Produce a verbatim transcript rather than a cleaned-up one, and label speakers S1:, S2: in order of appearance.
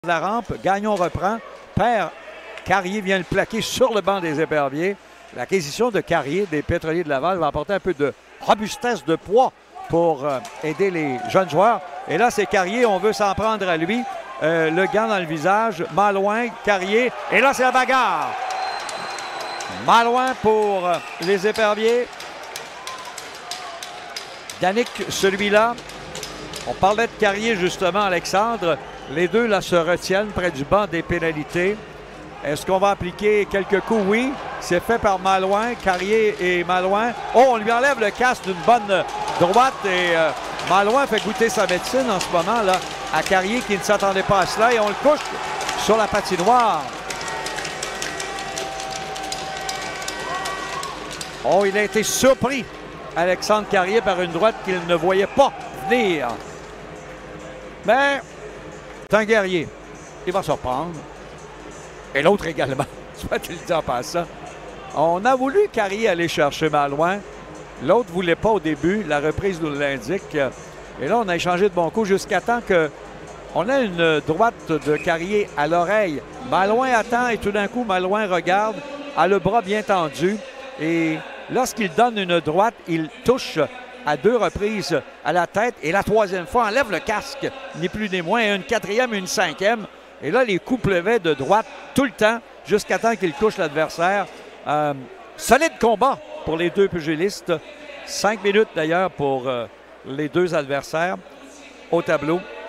S1: La rampe, Gagnon reprend, perd, Carrier vient le plaquer sur le banc des éperviers. L'acquisition de Carrier des Pétroliers de Laval va apporter un peu de robustesse de poids pour euh, aider les jeunes joueurs. Et là, c'est Carrier, on veut s'en prendre à lui. Euh, le gant dans le visage, Malouin, Carrier, et là, c'est la bagarre. Malouin pour euh, les éperviers. Danick, celui-là. On parlait de Carrier, justement, Alexandre. Les deux, là, se retiennent près du banc des pénalités. Est-ce qu'on va appliquer quelques coups? Oui. C'est fait par Malouin, Carrier et Malouin. Oh, on lui enlève le casque d'une bonne droite et euh, Malouin fait goûter sa médecine en ce moment, là, à Carrier qui ne s'attendait pas à cela et on le couche sur la patinoire. Oh, il a été surpris, Alexandre Carrier, par une droite qu'il ne voyait pas venir. Mais c'est un guerrier. Il va se reprendre. Et l'autre également, soit il le dit en passant. On a voulu Carrier aller chercher Malouin. L'autre ne voulait pas au début. La reprise nous l'indique. Et là, on a échangé de bons coups jusqu'à temps qu'on a une droite de Carrier à l'oreille. Malouin attend et tout d'un coup, Malouin regarde, a le bras bien tendu. Et lorsqu'il donne une droite, il touche à deux reprises à la tête. Et la troisième fois, enlève le casque, ni plus ni moins. Et une quatrième et une cinquième. Et là, les coups pleuvaient de droite tout le temps, jusqu'à temps qu'il couche l'adversaire. Euh, solide combat pour les deux pugilistes. Cinq minutes d'ailleurs pour euh, les deux adversaires au tableau.